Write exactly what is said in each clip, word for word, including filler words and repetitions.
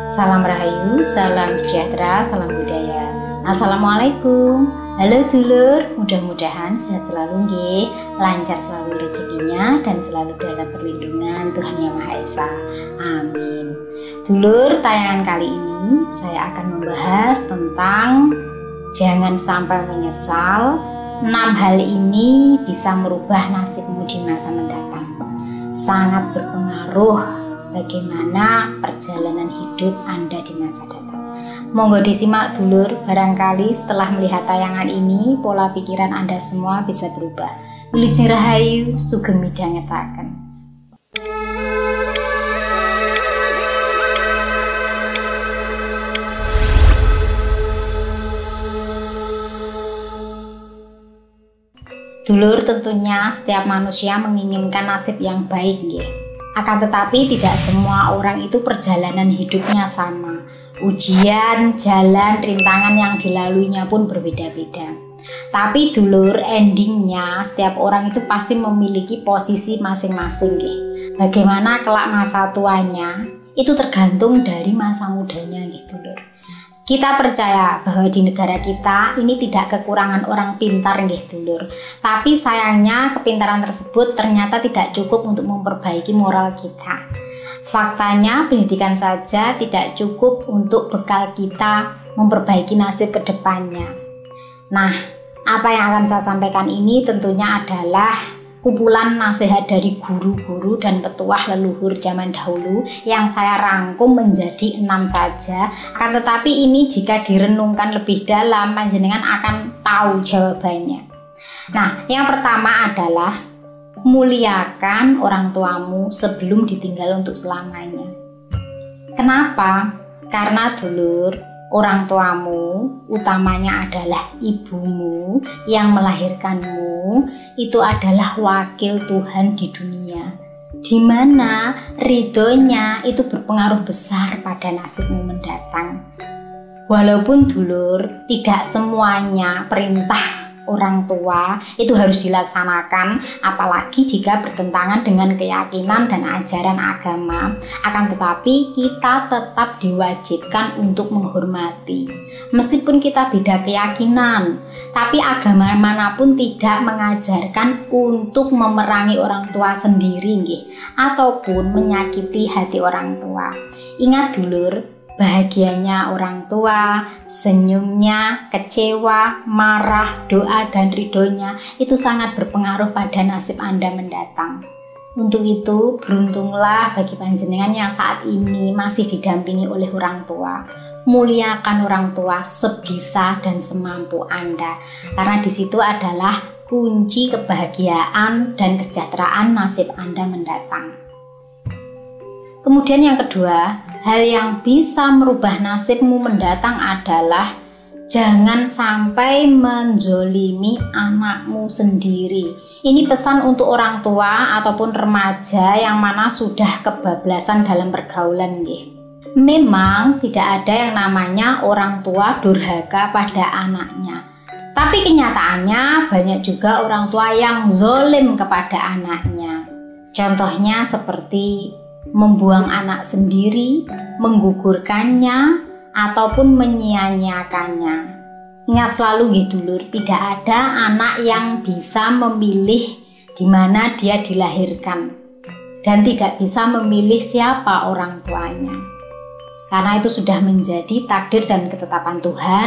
Salam Rahayu, salam sejahtera, salam budaya. Assalamualaikum. Halo dulur, mudah-mudahan sehat selalu nggih, lancar selalu rezekinya dan selalu dalam perlindungan Tuhan Yang Maha Esa. Amin. Dulur, tayangan kali ini saya akan membahas tentang jangan sampai menyesal. enam hal ini bisa merubah nasibmu di masa mendatang. Sangat berpengaruh bagaimana perjalanan hidup Anda di masa datang. Monggo disimak dulur, barangkali setelah melihat tayangan ini pola pikiran Anda semua bisa berubah. Wilujeng Rahayu, sugeng midhangetaken. Dulur, tentunya setiap manusia menginginkan nasib yang baik nggih. Akan tetapi tidak semua orang itu perjalanan hidupnya sama. Ujian, jalan, rintangan yang dilaluinya pun berbeda-beda. Tapi dulur, endingnya setiap orang itu pasti memiliki posisi masing-masing nggih. Bagaimana kelak masa tuanya itu tergantung dari masa mudanya nggih dulur. Kita percaya bahwa di negara kita ini tidak kekurangan orang pintar nggih dulur. Tapi sayangnya kepintaran tersebut ternyata tidak cukup untuk memperbaiki moral kita. Faktanya pendidikan saja tidak cukup untuk bekal kita memperbaiki nasib ke depannya. Nah, apa yang akan saya sampaikan ini tentunya adalah kumpulan nasihat dari guru-guru dan petuah leluhur zaman dahulu yang saya rangkum menjadi enam saja. Akan tetapi ini jika direnungkan lebih dalam, panjenengan akan tahu jawabannya. Nah, yang pertama adalah muliakan orang tuamu sebelum ditinggal untuk selamanya. Kenapa? Karena dulur, orang tuamu utamanya adalah ibumu yang melahirkanmu, itu adalah wakil Tuhan di dunia, di mana ridhonya itu berpengaruh besar pada nasibmu mendatang. Walaupun dulur, tidak semuanya perintah orang tua itu harus dilaksanakan, apalagi jika bertentangan dengan keyakinan dan ajaran agama. Akan tetapi kita tetap diwajibkan untuk menghormati. Meskipun kita beda keyakinan, tapi agama manapun tidak mengajarkan untuk memerangi orang tua sendiri nggih, ataupun menyakiti hati orang tua. Ingat dulur, bahagianya orang tua, senyumnya, kecewa, marah, doa, dan ridhonya itu sangat berpengaruh pada nasib Anda mendatang. Untuk itu, beruntunglah bagi panjenengan yang saat ini masih didampingi oleh orang tua. Muliakan orang tua sebisa dan semampu Anda, karena di situ adalah kunci kebahagiaan dan kesejahteraan nasib Anda mendatang. Kemudian yang kedua, hal yang bisa merubah nasibmu mendatang adalah jangan sampai menzolimi anakmu sendiri. Ini pesan untuk orang tua ataupun remaja yang mana sudah kebablasan dalam pergaulan nggih. Memang tidak ada yang namanya orang tua durhaka pada anaknya. Tapi kenyataannya banyak juga orang tua yang zolim kepada anaknya. Contohnya seperti membuang anak sendiri, menggugurkannya, ataupun menyia-nyiakannya. Ingat selalu nggih dulur, tidak ada anak yang bisa memilih di mana dia dilahirkan dan tidak bisa memilih siapa orang tuanya. Karena itu sudah menjadi takdir dan ketetapan Tuhan,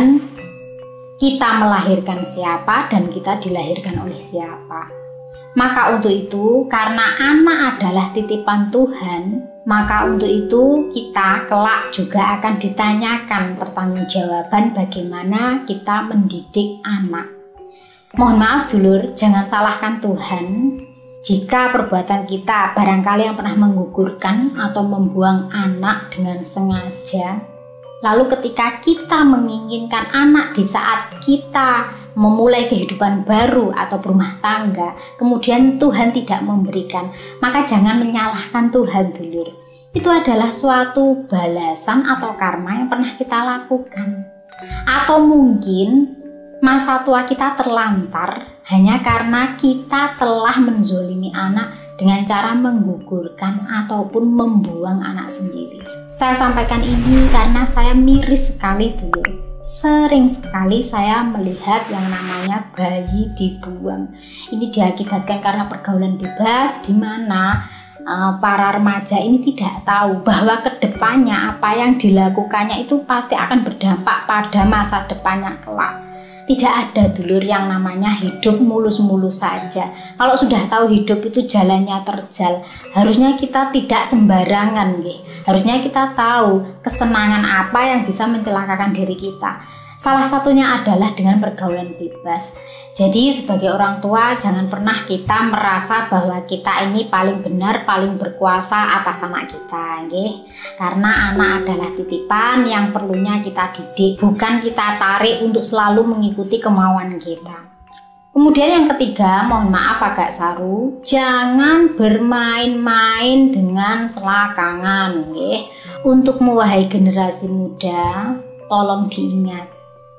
kita melahirkan siapa dan kita dilahirkan oleh siapa. Maka untuk itu, karena anak adalah titipan Tuhan, maka untuk itu kita kelak juga akan ditanyakan pertanggungjawaban bagaimana kita mendidik anak. Mohon maaf dulur, jangan salahkan Tuhan jika perbuatan kita barangkali yang pernah menggugurkan atau membuang anak dengan sengaja. Lalu ketika kita menginginkan anak di saat kita memulai kehidupan baru atau berumah tangga, kemudian Tuhan tidak memberikan, maka jangan menyalahkan Tuhan dulur. Itu adalah suatu balasan atau karma yang pernah kita lakukan. Atau mungkin masa tua kita terlantar hanya karena kita telah menzolimi anak dengan cara menggugurkan ataupun membuang anak sendiri. Saya sampaikan ini karena saya miris sekali dulu. Sering sekali saya melihat yang namanya bayi dibuang. Ini diakibatkan karena pergaulan bebas, di mana uh, para remaja ini tidak tahu bahwa kedepannya apa yang dilakukannya itu pasti akan berdampak pada masa depannya kelak. Tidak ada dulur yang namanya hidup mulus-mulus saja. Kalau sudah tahu hidup itu jalannya terjal, harusnya kita tidak sembarangan, nggih. Harusnya kita tahu kesenangan apa yang bisa mencelakakan diri kita. Salah satunya adalah dengan pergaulan bebas. Jadi sebagai orang tua jangan pernah kita merasa bahwa kita ini paling benar, paling berkuasa atas anak kita, nggih. Karena anak adalah titipan yang perlunya kita didik, bukan kita tarik untuk selalu mengikuti kemauan kita. Kemudian yang ketiga, mohon maaf agak saru, jangan bermain-main dengan selakangan, nggih. Untukmu wahai generasi muda, tolong diingat,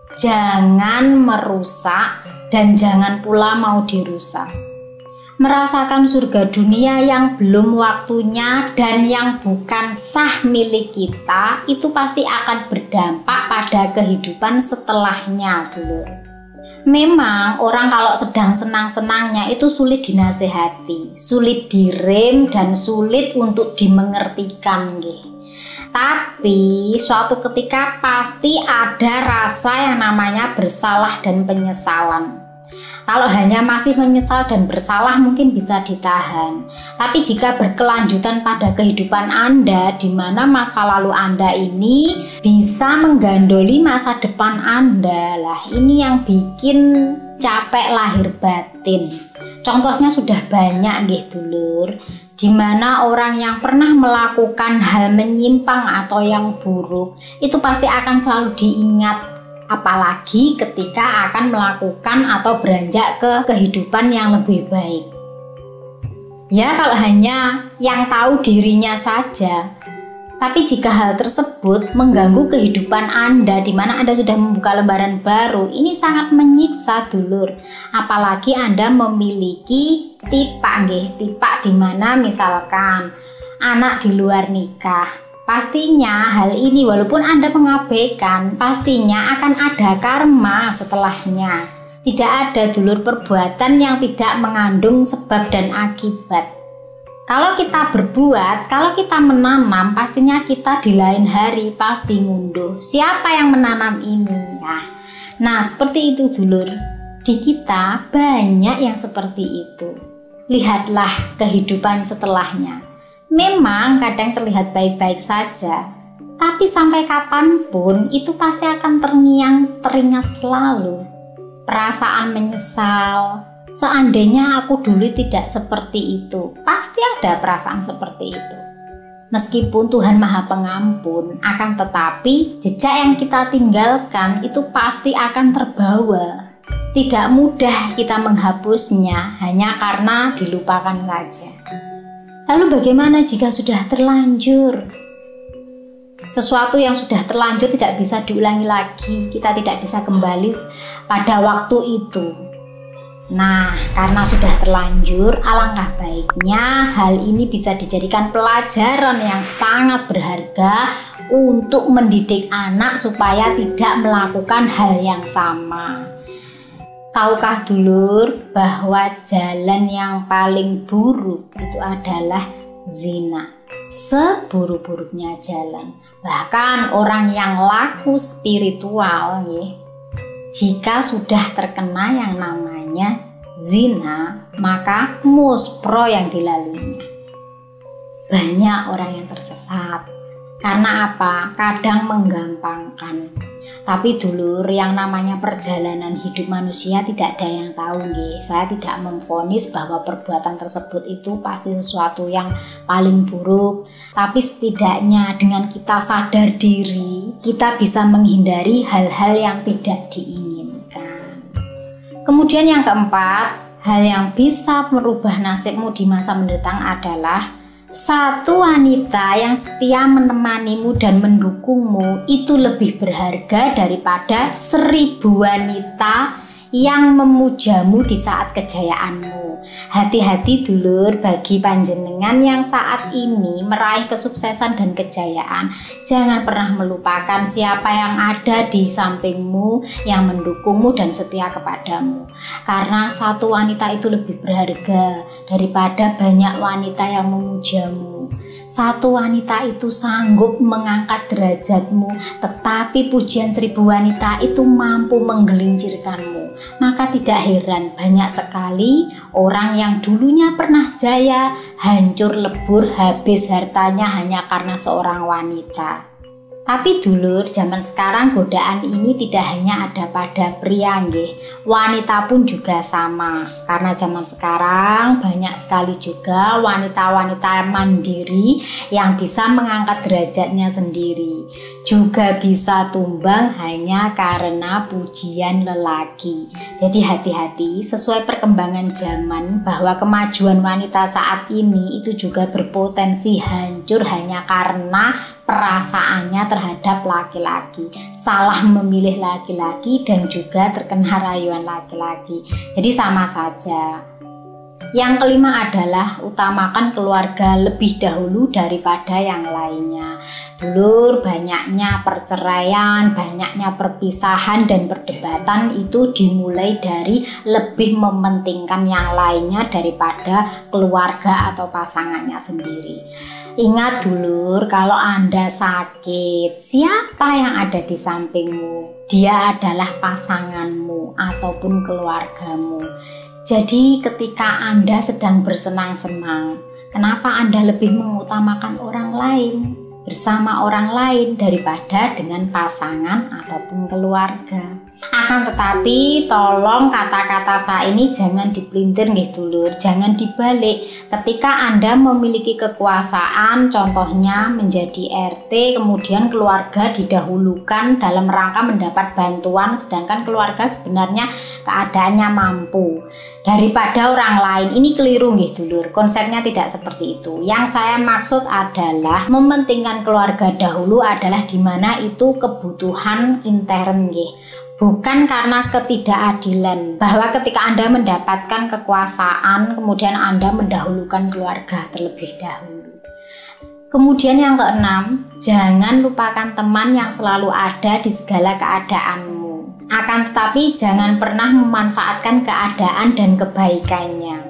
jangan merusak dan jangan pula mau dirusak. Merasakan surga dunia yang belum waktunya dan yang bukan sah milik kita itu pasti akan berdampak pada kehidupan setelahnya, dulur. Memang orang kalau sedang senang-senangnya itu sulit dinasehati, sulit direm dan sulit untuk dimengertikan, nggih. Tapi suatu ketika pasti ada rasa yang namanya bersalah dan penyesalan. Kalau hanya masih menyesal dan bersalah mungkin bisa ditahan. Tapi jika berkelanjutan pada kehidupan Anda, di mana masa lalu Anda ini bisa menggandoli masa depan Anda, lah ini yang bikin capek lahir batin. Contohnya sudah banyak, nggih dulur, di mana orang yang pernah melakukan hal menyimpang atau yang buruk itu pasti akan selalu diingat, apalagi ketika akan melakukan atau beranjak ke kehidupan yang lebih baik. Ya, kalau hanya yang tahu dirinya saja. Tapi jika hal tersebut mengganggu kehidupan Anda, di mana Anda sudah membuka lembaran baru, ini sangat menyiksa, dulur. Apalagi Anda memiliki tipak, nggih, tipak di mana misalkan anak di luar nikah. Pastinya hal ini walaupun Anda mengabaikan, pastinya akan ada karma setelahnya. Tidak ada dulur perbuatan yang tidak mengandung sebab dan akibat. Kalau kita berbuat, kalau kita menanam, pastinya kita di lain hari pasti ngunduh. Siapa yang menanam ini? Nah, nah seperti itu dulur. Di kita banyak yang seperti itu. Lihatlah kehidupan setelahnya. Memang kadang terlihat baik-baik saja, tapi sampai kapanpun itu pasti akan terngiang teringat selalu. Perasaan menyesal, seandainya aku dulu tidak seperti itu, pasti ada perasaan seperti itu. Meskipun Tuhan Maha Pengampun, akan tetapi jejak yang kita tinggalkan itu pasti akan terbawa. Tidak mudah kita menghapusnya hanya karena dilupakan saja. Lalu bagaimana jika sudah terlanjur? Sesuatu yang sudah terlanjur tidak bisa diulangi lagi, kita tidak bisa kembali pada waktu itu. Nah, karena sudah terlanjur, alangkah baiknya hal ini bisa dijadikan pelajaran yang sangat berharga untuk mendidik anak supaya tidak melakukan hal yang sama. Tahukah dulur bahwa jalan yang paling buruk itu adalah zina? Seburuk-buruknya jalan. Bahkan orang yang laku spiritual, ya, jika sudah terkena yang namanya zina, maka muspro yang dilaluinya. Banyak orang yang tersesat. Karena apa? Kadang menggampangkan. Tapi dulur, yang namanya perjalanan hidup manusia tidak ada yang tahu, nggih. Saya tidak memvonis bahwa perbuatan tersebut itu pasti sesuatu yang paling buruk. Tapi setidaknya dengan kita sadar diri, kita bisa menghindari hal-hal yang tidak diinginkan. Kemudian yang keempat, hal yang bisa merubah nasibmu di masa mendatang adalah satu wanita yang setia menemanimu dan mendukungmu itu lebih berharga daripada seribu wanita yang memujamu di saat kejayaanmu. Hati-hati dulur bagi panjenengan yang saat ini meraih kesuksesan dan kejayaan. Jangan pernah melupakan siapa yang ada di sampingmu, yang mendukungmu dan setia kepadamu. Karena satu wanita itu lebih berharga daripada banyak wanita yang memujamu. Satu wanita itu sanggup mengangkat derajatmu, tetapi pujian seribu wanita itu mampu menggelincirkanmu. Maka tidak heran banyak sekali orang yang dulunya pernah jaya, hancur lebur, habis hartanya hanya karena seorang wanita. Tapi dulur, zaman sekarang godaan ini tidak hanya ada pada pria nggih. Wanita pun juga sama. Karena zaman sekarang banyak sekali juga wanita-wanita mandiri yang bisa mengangkat derajatnya sendiri. Juga bisa tumbang hanya karena pujian lelaki. Jadi hati-hati sesuai perkembangan zaman bahwa kemajuan wanita saat ini itu juga berpotensi hancur hanya karena perasaannya terhadap laki-laki, salah memilih laki-laki dan juga terkena rayuan laki-laki. Jadi sama saja. Yang kelima adalah utamakan keluarga lebih dahulu daripada yang lainnya. Dulur, banyaknya perceraian, banyaknya perpisahan dan perdebatan itu dimulai dari lebih mementingkan yang lainnya daripada keluarga atau pasangannya sendiri. Ingat dulur, kalau Anda sakit, siapa yang ada di sampingmu? Dia adalah pasanganmu ataupun keluargamu. Jadi ketika Anda sedang bersenang-senang, kenapa Anda lebih mengutamakan orang lain, bersama orang lain daripada dengan pasangan ataupun keluarga? Akan tetapi tolong kata-kata saya ini jangan dipelintir nggih dulur, jangan dibalik. Ketika Anda memiliki kekuasaan, contohnya menjadi R T, kemudian keluarga didahulukan dalam rangka mendapat bantuan, sedangkan keluarga sebenarnya keadaannya mampu daripada orang lain. Ini keliru nggih dulur, konsepnya tidak seperti itu. Yang saya maksud adalah mementingkan keluarga dahulu adalah di mana itu kebutuhan intern nggih. Bukan karena ketidakadilan, bahwa ketika Anda mendapatkan kekuasaan, kemudian Anda mendahulukan keluarga terlebih dahulu. Kemudian yang keenam, jangan lupakan teman yang selalu ada di segala keadaanmu. Akan tetapi jangan pernah memanfaatkan keadaan dan kebaikannya.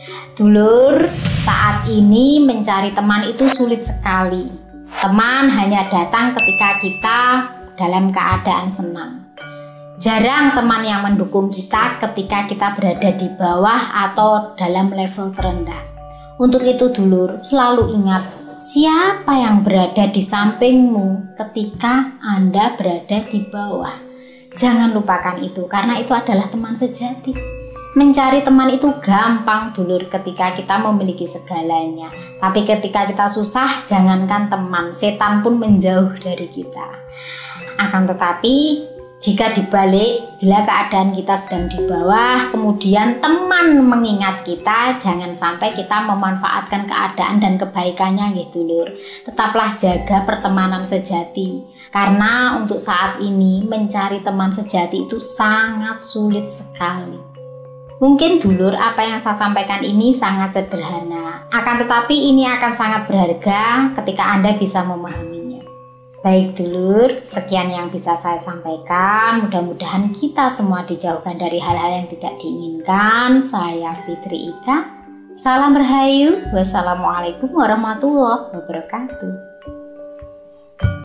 Dulur, saat ini mencari teman itu sulit sekali. Teman hanya datang ketika kita dalam keadaan senang. Jarang teman yang mendukung kita ketika kita berada di bawah atau dalam level terendah. Untuk itu dulur, selalu ingat siapa yang berada di sampingmu ketika Anda berada di bawah. Jangan lupakan itu, karena itu adalah teman sejati. Mencari teman itu gampang dulur ketika kita memiliki segalanya. Tapi ketika kita susah, jangankan teman, setan pun menjauh dari kita. Akan tetapi jika dibalik, bila keadaan kita sedang di bawah, kemudian teman mengingat kita, jangan sampai kita memanfaatkan keadaan dan kebaikannya nggih dulur. Tetaplah jaga pertemanan sejati. Karena untuk saat ini mencari teman sejati itu sangat sulit sekali. Mungkin dulur apa yang saya sampaikan ini sangat sederhana. Akan tetapi ini akan sangat berharga ketika Anda bisa memahaminya. Baik dulur, sekian yang bisa saya sampaikan. Mudah-mudahan kita semua dijauhkan dari hal-hal yang tidak diinginkan. Saya Fitri Ika. Salam Rahayu. Wassalamualaikum warahmatullahi wabarakatuh.